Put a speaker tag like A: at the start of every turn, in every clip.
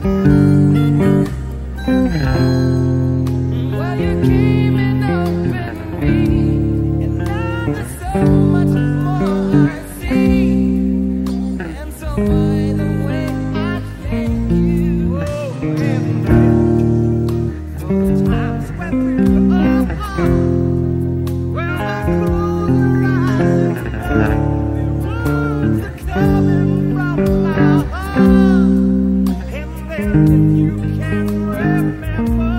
A: Well, you came and opened me, and now there's so much more I see. And so by the way, I thank you. Oh, heaven, for the times when we were apart. Well, I close your eyes, the words are coming from my heart. And then if you can remember,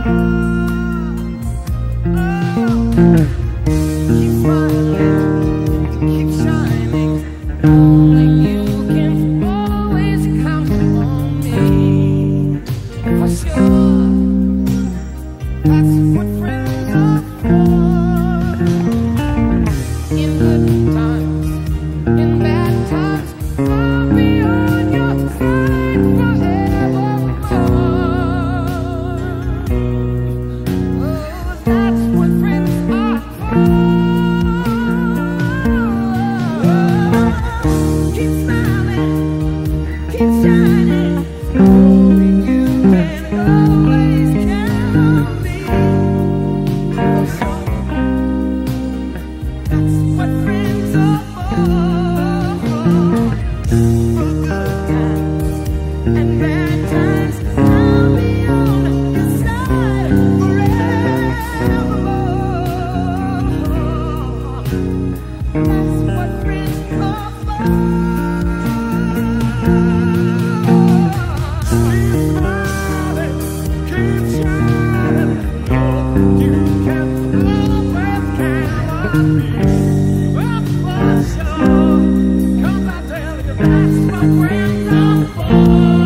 A: keep smiling, keep shining. Only you can always count on me. For sure, that's what friends are for. In good times, in bad times, I'll be on your side forevermore. Oh, that's what friends are for. Keep smiling, keep shining. Only you can always count on me. Oh, sure, that's what friends are for. For good times and bad times, I'll be on your side forevermore. That's what friends are for. Keep smiling, keep shining. Know you can always count on me. Well, for sure, 'cause I tell you that's what friends are for.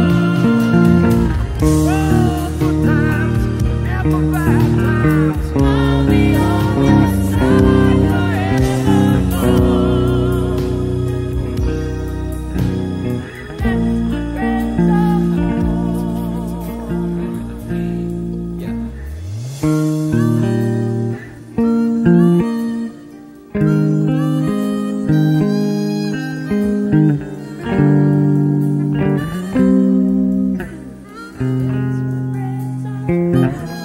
A: Oh, good times, never bad times. I'll be on your side forevermore. That's what friends are for. Yeah. That's what friends are for.